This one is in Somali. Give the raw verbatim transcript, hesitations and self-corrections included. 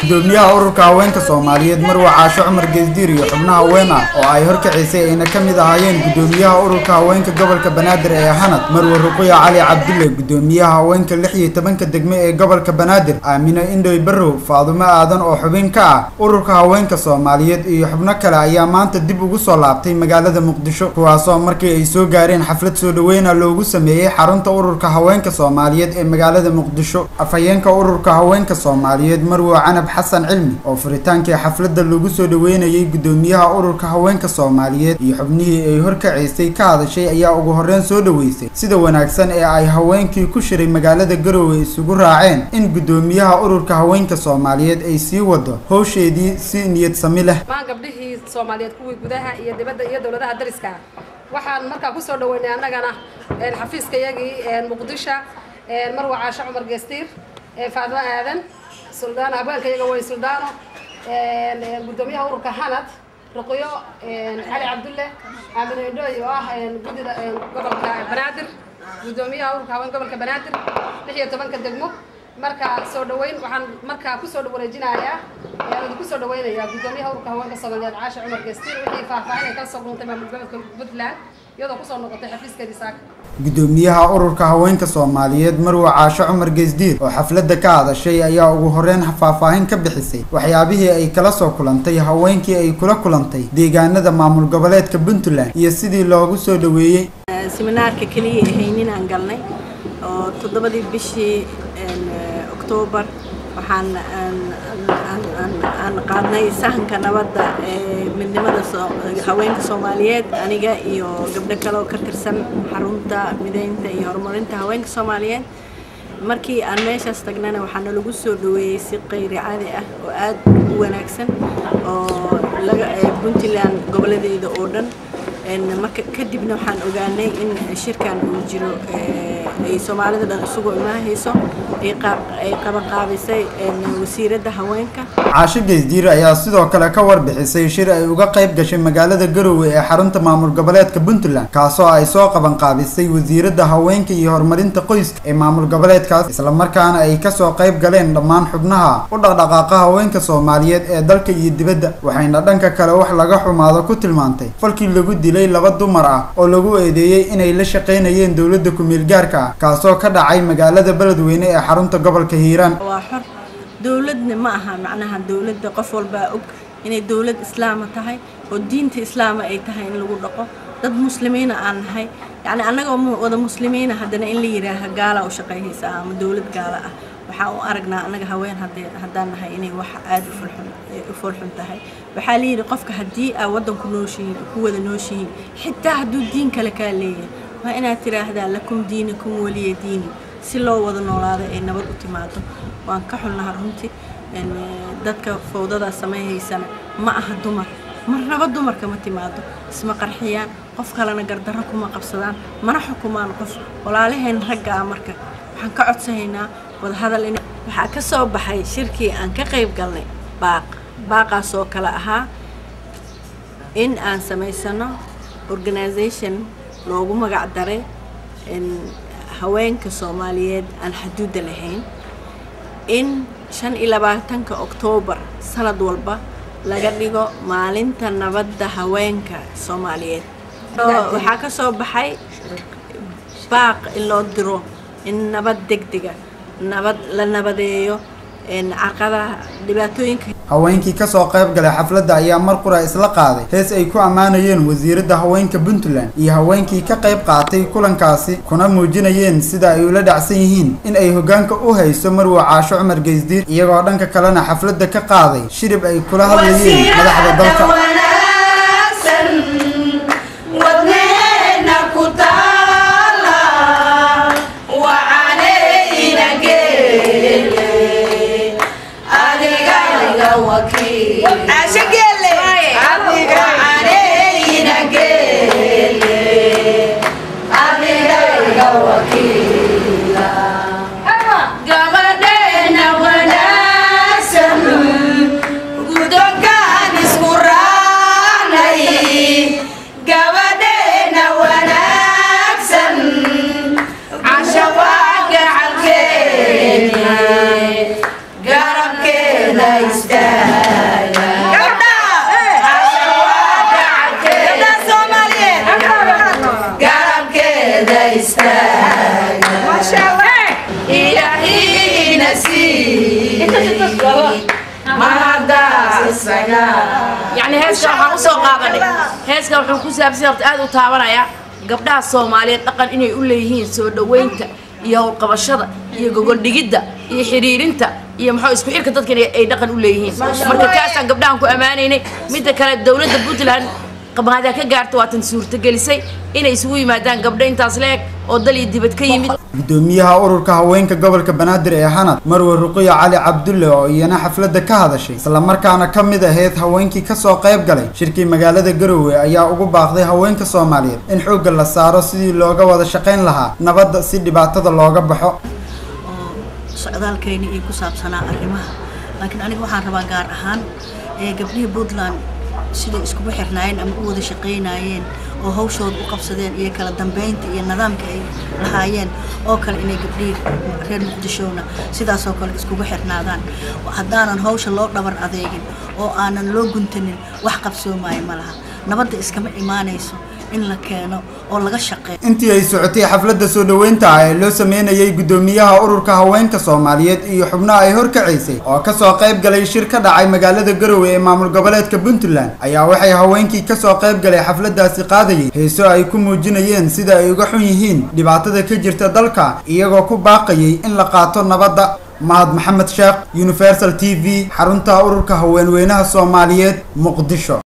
gudoomiyaha ururka haweenka Soomaaliyeed Marwa Caasho Cumar Geesdiir iyo xubnaha haween ah oo ay horkacisay ayna kamid ahaayeen gudoomiyaha ururka haweenka gobolka Banaadir ee Hanad Marwa Ruqayya Cali Cabdulle gudoomiyaha haweenka lix iyo tobanka degme ee gobolka Banaadir Aamina Indhoy Barrow Faadumo Aadan oo xubin ka ah ururka haweenka Soomaaliyeed iyo xubno kale ayaa maanta dib ugu soo laabtay magaalada Muqdisho kuwaasoo markii ay soo gaareen xaflad soo dhaweyn loogu sameeyay xarunta ururka haweenka Soomaaliyeed ee magaalada Muqdisho afayeenka ururka haweenka Soomaaliyeed Marwa Canab Xasan Cilmi oo furitaankii xafladda lagu soo dhaweynayay gudoomiyaha ururka haweenka Soomaaliyeed iyo xubnihii ay horkacisay ka hadashay ayaa ugu horreyn soo dhaweysay sida wanaagsan ee ay haweenkii ku shiray magaalada Garowe isugu raaceen in gudoomiyaha ururka haweenka Soomaaliyeed ay sii wado hawsheedii si niyad sami leh ma gabdhihii Soomaaliyeed kuwii gudaha iyo dibadda iyo dawladaha dariska waxaan markaa ku soo dhaweynay annagana een xafiiska yagii een Muqdisho een Marwa Caasho Cumar Geesdiir ee Faadumo Aadan Suldaan abaalka yaga way Suldaano een gudoomiyaha ururka Hanad Ruqayya Cali Cabdulle Aamina Indhoy oo ah gudida gobolka Banaadir gudoomiyaha ururka haweenka gobolka Banaadir lix iyo tobanka degmo marka soo dhaweyn waxaan markaa ku soo dhawareejinayaa ee ku soo dhaweynaya gudoomiyaha ururka haweenka Soomaaliyeed Caasho Cumar Geesdiir wixii faahfaahin ka soo guntay maamulka Puntland iyadoo ku soo noqotay xafiiskeedii saaka gudoomiyaha ururka haweenka Soomaaliyeed Marwa Caasho Cumar Geesdiir oo xafladda ka hadashay ayaa ugu horreyn faahfaahin ka bixisay waxyaabihii ay kala soo kulantay haweenkii ay kula kulantay deegaanada maamul goboleedka Puntland iyo sidii loogu soo dhaweeyay seminaarka kaliya ahaynin aan galnay oo toddobadii bishii October waxaan aan qaadnay sahanka nabadda ee midnimada haweenka Soomaaliyeed aniga iyo gabdho kale oo ka tirsan xarunta mideynta iyo horumarinta haweenka Soomaaliyeed markii aan meeshaas tagnana waxaan lagu soo dhaweeyay si qeyri caadi ah oo aad u wanaagsan oo laga Puntland goboleedeeda oo dhan marka kadibna waxaan ogaanay in shirkan uu jiro ay Soomaalida dhan isugu imaahayso ay ay qaban qaabisay wasiiradda haweenka Caasho Geesdiir ayaa sidoo kale ka warbixisay shir ay uga qayb gashay magaalada Garowe ee xarunta maamul goboleedka Puntland kaasoo ay soo qaban qaabisay wasiiradda haweenka iyo horumarinta qoyska ee maamul goboleedkaas isla markaana ay ka soo qayb galeen dhammaan xubnaha u dhaqdhaqaaqa haweenka Soomaaliyeed ee dalka iyo dibadda waxayna dhanka kale wax laga xumaado ku tilmaantay falkii lagu dilay laba dumar ah oo lagu eedeeyay inay la shaqeynayeen dawladda ku meel gaarka ah kaasoo ka dhacay magaalada Beledweyne ee xarunta gobolka Hiiraan waa xor dawladna ma aha macnaha dawladda qof walba og inay dawlad islaam tahay oo diinta islaamka ay tahay in lagu dhaqo dad muslimiin aan nahay yani anaga wada muslimiin hadana in la yiraahdo gaala oo shaqeeyaysa ama dawlad gaala ah waxa uu aragnaa anaga haween hadaan nahay inay wax aad u fulxun u fulxun tahay waxa la yiri qofka hadii aa wadanku nooshiin ku wada nooshiin xitaa haduu diin kale ka leeyahay waa inaad tiraahdaa lakum diinukum waliya diini si loo wada noolaado ay nabad u timaado waan ka xulnahay runtii in dadka fowdada sameeyaysan ma aha dumar marnaba dumarka ma timaado isma qarxiyaan qof kalena gardarro kuma qabsadaan mana xukumaan qof walaalaheen ragga marka waxaan ka codsanaynaa wada hadal in waxa ka soo baxay shirkii aan ka qayb galnay baaq baaqaas oo kala ahaa in aan sameysano organization loogu magac daray in haweenka Soomaaliyeed aan xuduud lahayn in shan iyo labaatanka October sanad walba laga dhigo maalinta nabadda haweenka Soomaaliyeed waxa ka soo baxay baaq in loo diro in nabad degdega nabad la nabadeeyo in aqada dhibaatooyinka haweenkii ka soo qayb galay xafladda ayaa mar qura isla qaaday hees ay ku amaanayeen wasiiradda haweenka Puntland iyo haweenkii ka qayb qaatay kulankaasi kuna muujinayeen sida ay ula dhacsan yihiin in ay hoggaanka u hayso Marwa Caasho Cumar Geesdiir iyagoo dhanka kalena xafladda ka qaaday shirib ay kula hadlayeen madaxda dalka Gudonkan isku raac يعني هيسك waxaan u soo qaadanay heeska wuxuu ku saabsan yahay aad u taabanaya gabdhaha Soomaaliyeed dhaqan inay u leeyihiin soo dhaweynta iyo qabashada iyo gogol dhigida iyo xiriirinta iyo maxaa isku xirka dadka ay dhaqan u leeyihiin marka taasaan gabdhahan ku amaaneynay mid kale dawladda Puntland qabahada ka gaarto waatan suurta gelisay inay isugu yimaadaan gabdho intaas leeg oo dal iyo dibad ka yimid gudoomiyaha ururka haweenka gobolka Banaadir ee Hanad Marwe Ruqiya Cali Cabdulle oo iyana xafladda ka hadashay isla markaana kamid ahayd haweenkii ka soo qayb galay shirkii magaalada Garowe ayaa ugu baaqday haweenka Soomaaliyeed in xoog la saaro sidii looga wada shaqeyn lahaa nabadda si dhibaatada looga baxo socdaalkeena iyo ku saabsanaa arrimaha laakiin aniga waxaan rabaa gaar ahaan ee gabdhaha Puntland sida isku xirnaayeen ama u wada shaqeynayeen oo hawshooda u qabsadeen iyo kala dambeynta iyo nidaamka ay lahaayeen oo kale inay gabdhaha reer Muqdishona sidaas oo kale isku xirnaadaan haddaanan hawsha loo dhabar adeegin oo aanan loo guntanin wax qabsoomaay ma laha nabadda iskama imaanayso in la keeno oo laga shaqeeyo intii ay socotay xafladda soo dhaweynta ay loo sameeyay gudoomiyaha ururka haweenka Soomaaliyeed iyo xubnaha ay horkacisay oo ka soo qayb galay shir ka dhacay magaalada Garowe ee maamul goboleedka Puntland ayaa waxay haweenkii ka soo qayb galay xafladdaasi qaadayay heeso ay ku muujinayeen sida ay uga xun yihiin dhibaatada ka jirta dalka iyagoo ku baaqayay in la qaato nabadda Mahad Maxamed Sheekh Universal T V xarunta ururka haweenweynaha Soomaaliyeed Muqdisho.